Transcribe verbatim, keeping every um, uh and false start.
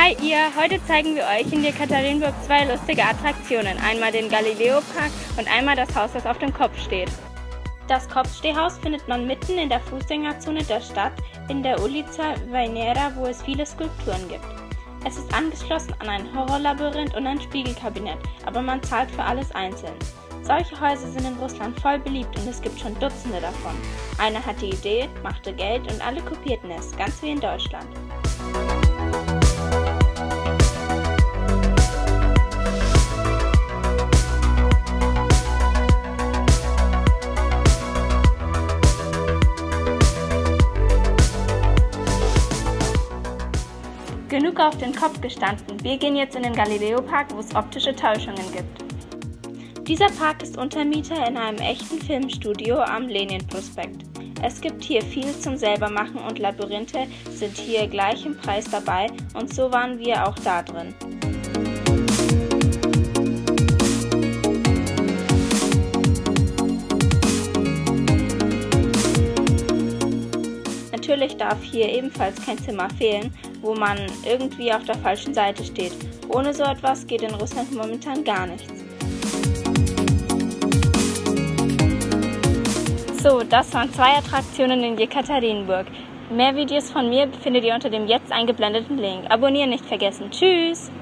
Hi ihr! Heute zeigen wir euch in Jekaterinburg zwei lustige Attraktionen. Einmal den Galileo-Park und einmal das Haus, das auf dem Kopf steht. Das Kopfstehhaus findet man mitten in der Fußgängerzone der Stadt in der Ulica Vajnera, wo es viele Skulpturen gibt. Es ist angeschlossen an ein Horrorlabyrinth und ein Spiegelkabinett, aber man zahlt für alles einzeln. Solche Häuser sind in Russland voll beliebt und es gibt schon Dutzende davon. Einer hatte die Idee, machte Geld und alle kopierten es, ganz wie in Deutschland. Genug auf den Kopf gestanden, wir gehen jetzt in den Galileo-Park, wo es optische Täuschungen gibt. Dieser Park ist Untermieter in einem echten Filmstudio am Lenin-Prospekt. Es gibt hier viel zum Selbermachen und Labyrinthe sind hier gleich im Preis dabei und so waren wir auch da drin. Natürlich darf hier ebenfalls kein Zimmer fehlen, wo man irgendwie auf der falschen Seite steht. Ohne so etwas geht in Russland momentan gar nichts. So, das waren zwei Attraktionen in Jekaterinburg. Mehr Videos von mir findet ihr unter dem jetzt eingeblendeten Link. Abonnieren nicht vergessen. Tschüss!